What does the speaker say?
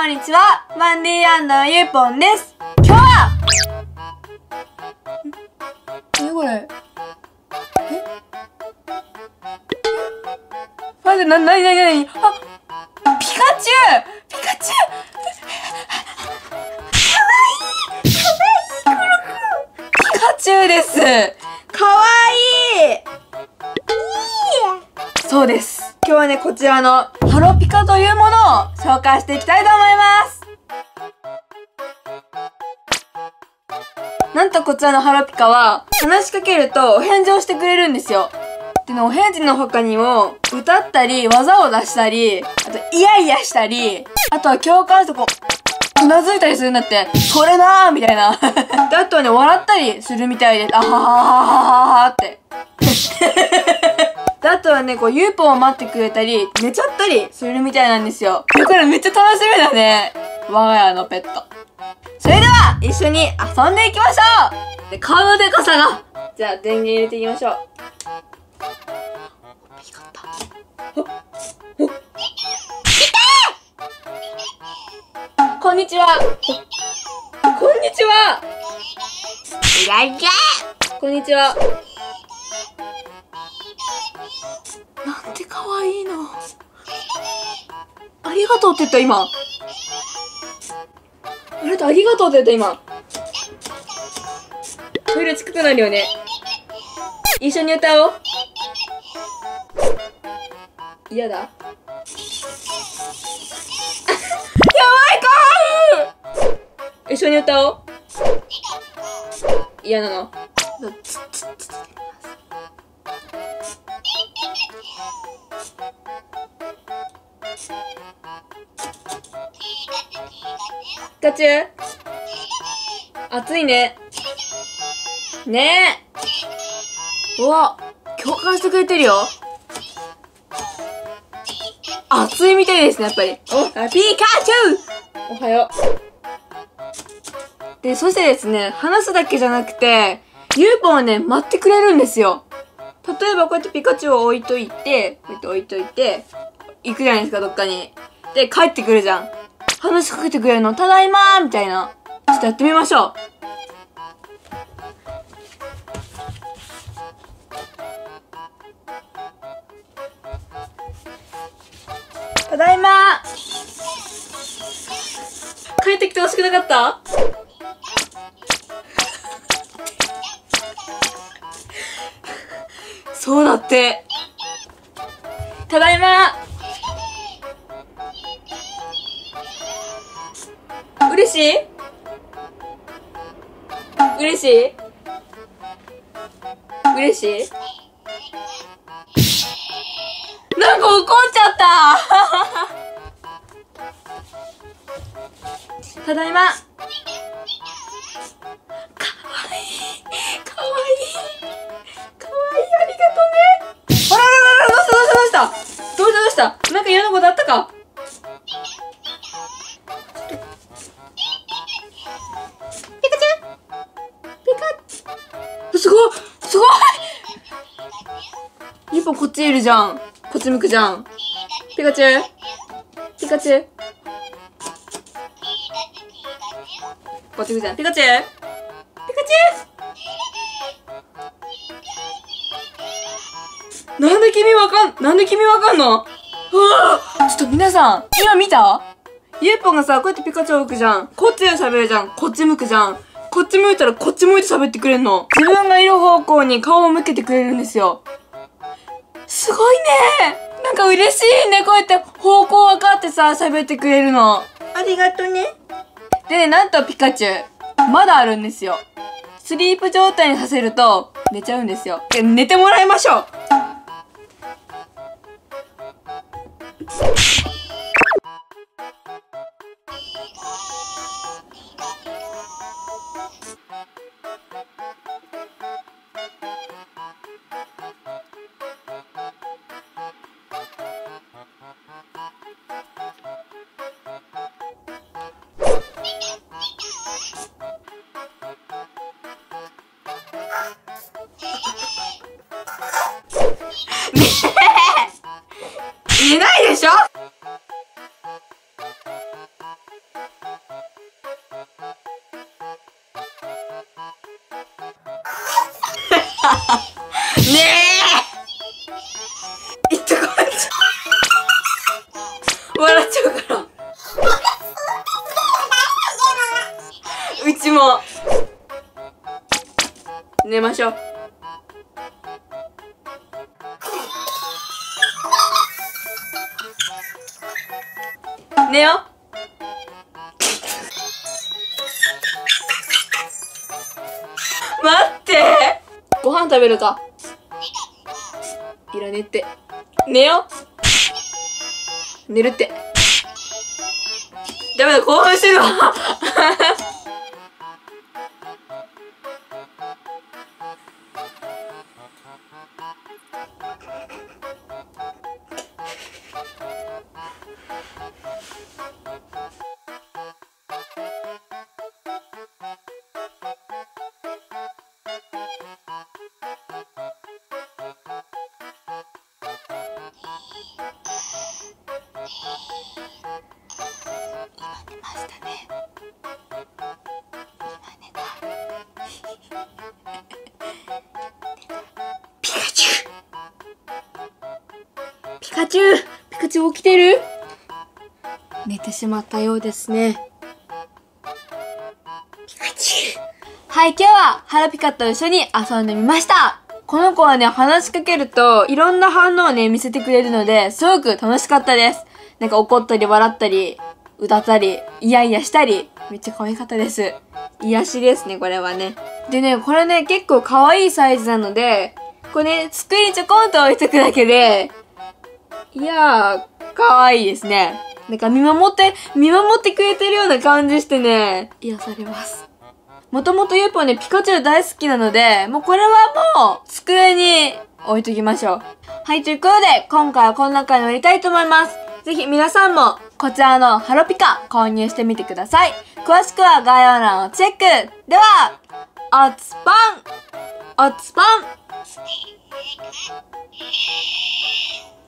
こんにちは。マンディ&ゆうぽんです。今日はこれ待って、なにあ、ピカチュウピカチュウです。かわいい。そうです。今日はね、こちらのハロピカというものを紹介していきたいと思います。なんとこちらのハロピカは、話しかけるとお返事をしてくれるんですよ。でね、お返事の他にも、歌ったり、技を出したり、あと、イヤイヤしたり、あとは共感してこう、うなずいたりするんだって、それなーみたいな。で、あとはね、笑ったりするみたいで、あはははははって。で、あとはね、こう、ゆうぽんを待ってくれたり、寝ちゃったりするみたいなんですよ。これめっちゃ楽しみだね。我が家のペット。それでは、一緒に遊んでいきましょう。で、顔のデカさが。じゃあ、電源入れていきましょう。光った。こんにちは。こんにちは。こんにちは。なんて可愛いの。ありがとうって言った今。あれとありがとうって言った今。トイレ近くなるよね。一緒に歌おう。嫌だ。やばいかー。一緒に歌おう。嫌なの。ピカチュウ暑いね。ねえ。うわ、共感してくれてるよ。暑いみたいですね、やっぱり。ピカチュウおはよう。で、そしてですね、話すだけじゃなくて、ゆうぽんはね、待ってくれるんですよ。例えばこうやってピカチュウを置いといて、こうやって置いといて、行くじゃないですか、どっかに。で、帰ってくるじゃん。話しかけてくれるの、ただいまーみたいな。ちょっとやってみましょう。ただいまー。帰ってきてほしくなかった？そうだって。ただいまー。嬉しい？嬉しい？嬉しい？なんか怒っちゃったただいま。かわいい。かわいい。かわいい。ありがとね。あらららら、どうしたなんか嫌なことあったか？ピカチュウすごいゆうぽんこっちいるじゃん。こっち向くじゃん。ピカチュウこっち向くじゃん。ピカチュウなんで君わかんの？はぁ、ちょっと皆さん、今見た？ゆうぽんがさ、こうやってピカチュウを置くじゃん。こっちで喋るじゃん。こっち向くじゃん。こっち向いたらこっち向いて喋ってくれんの。自分がいる方向に顔を向けてくれるんですよ。すごいね。なんか嬉しいね。こうやって方向分かってさ、喋ってくれるの。ありがとね。でね、なんとピカチュウ、まだあるんですよ。スリープ状態にさせると、寝ちゃうんですよ。寝てもらいましょう。言えないでしょ。 えこいつ笑っちゃうからうちも寝ましょう。寝よう。待って、ご飯食べるか。いらねって。寝よう。寝るって。ダメだ、興奮してるわピカチュウ、ピカチュウ起きてる？寝てしまったようですね。ピカチュウ。はい、今日はハロピカと一緒に遊んでみました。この子はね、話しかけるといろんな反応をね、見せてくれるので、すごく楽しかったです。なんか怒ったり笑ったり、歌ったり、イヤイヤしたり、めっちゃ可愛かったです。癒しですね、これはね。でね、これね、結構可愛いサイズなので、これね、机にちょこんと置いとくだけで、いやー、可愛いですね。なんか見守ってくれてるような感じしてね、癒されます。もともとゆうぽんね、ピカチュウ大好きなので、もうこれはもう、机に置いときましょう。はい、ということで、今回はこんな回をやりたいと思います。ぜひ皆さんも、こちらのハロピカ購入してみてください。詳しくは概要欄をチェック。では、おつぽん